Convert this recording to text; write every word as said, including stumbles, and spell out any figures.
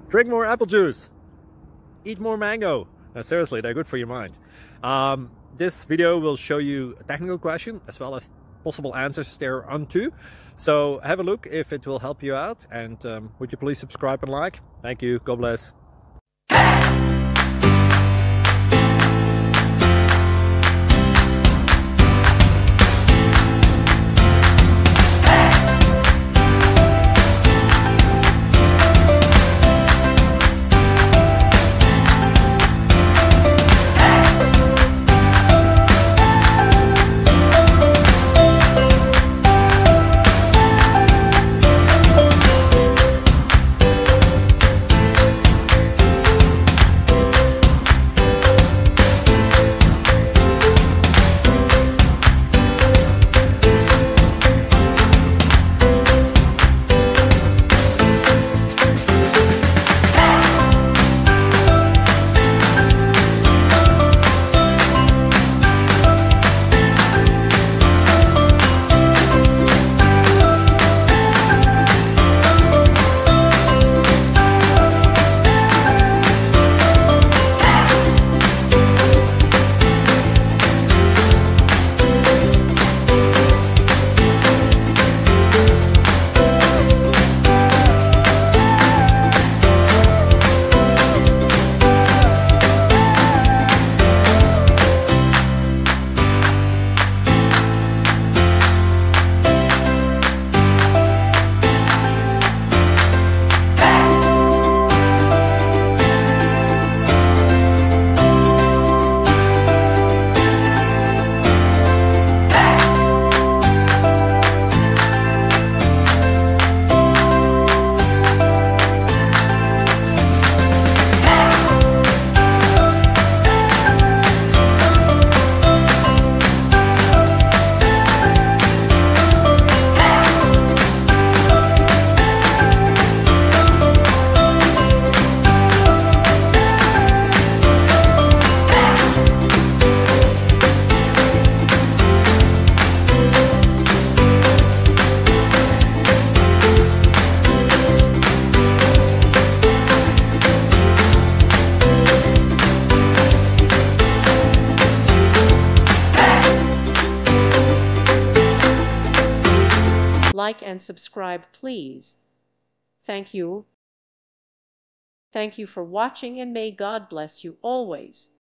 drink more apple juice, eat more mango. No, seriously, they're good for your mind. Um, this video will show you a technical question as well as possible answers thereunto. So have a look if it will help you out, and um, would you please subscribe and like? Thank you. God bless. Like and subscribe, please. Thank you. Thank you for watching, and may God bless you always.